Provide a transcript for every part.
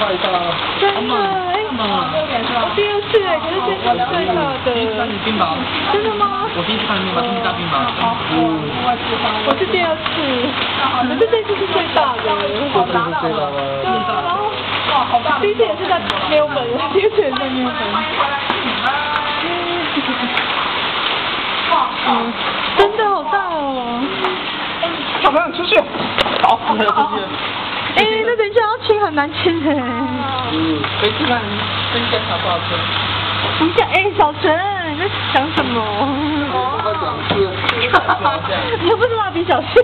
大一大。 真的，哎，我第二次哎，可是这是最大的。 第一次看冰雹。 真的吗？ 我第一次看冰雹，第一大冰雹。 我是第二次，可是这次是最大的。 这次是最大的。 对啊，然后哇，好大！第一次也是在没有本，第二次也是在没有本。真的好大哦！ 小朋友出去，好， 出去。 哎，那等一下要亲很难亲哎。 可以吃饭，跟检查多少次？ 等一下，哎，小陈，你在想什么？ 我讲是。 你又不是蜡笔小新。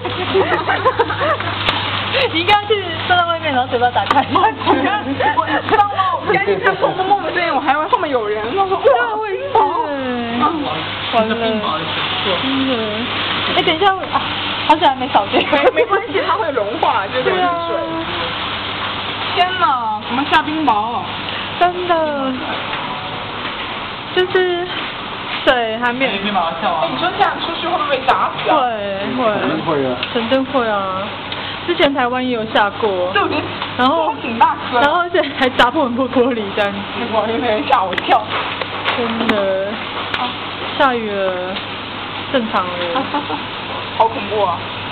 你应该去站在外面，然后嘴巴打开。 我知道吗？我赶紧在砰砰砰的声音，我还以为后面有人。我说对啊，我也是。完了。真的。哎，等一下，好像还没扫掉。 没关系，它会融化，就是水。天哪，什么下冰雹？ 真的，就是水还没有。 冰雹下完。 你说这样出去会不会被砸死啊？ 肯定会啊。肯定会啊。之前台湾也有下过。 对， 然后挺大颗。 然后而且还砸破很多玻璃这样子。 我有点吓我一跳。 真的。下雨了，正常了。 好恐怖啊！